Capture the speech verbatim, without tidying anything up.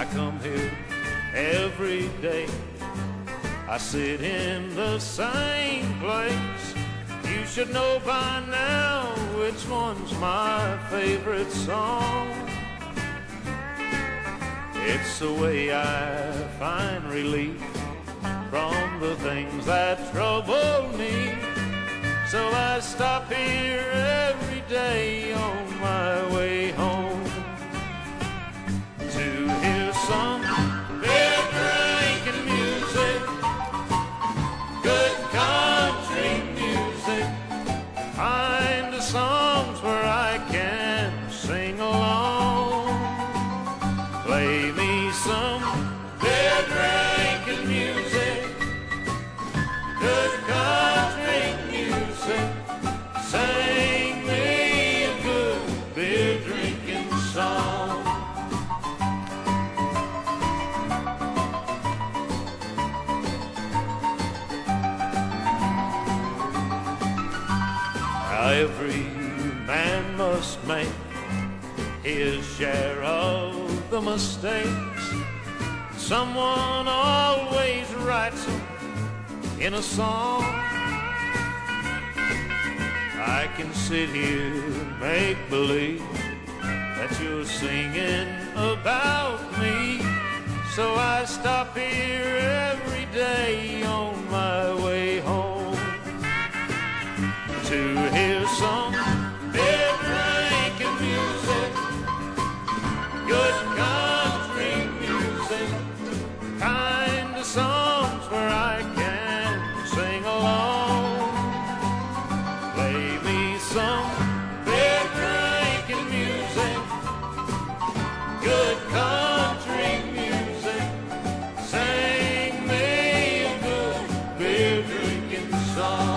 I come here every day. I sit in the same place. You should know by now which one's my favorite song. It's the way I find relief from the things that trouble me. So I stop here every day on my way home to hear some beer drinking music, good country music, find the songs where I can sing along. Play me some beer drinking music, good country music, sing me a good beer drinking song. Every man must make his share of the mistakes. Someone always writes them in a song. I can sit here and make believe that you're singing about me. So I stop here every day on my way home to hear some beer drinking music, good country music, kind of songs where I can sing along. Play me some beer drinking music, good country music, sing me a good beer drinking song.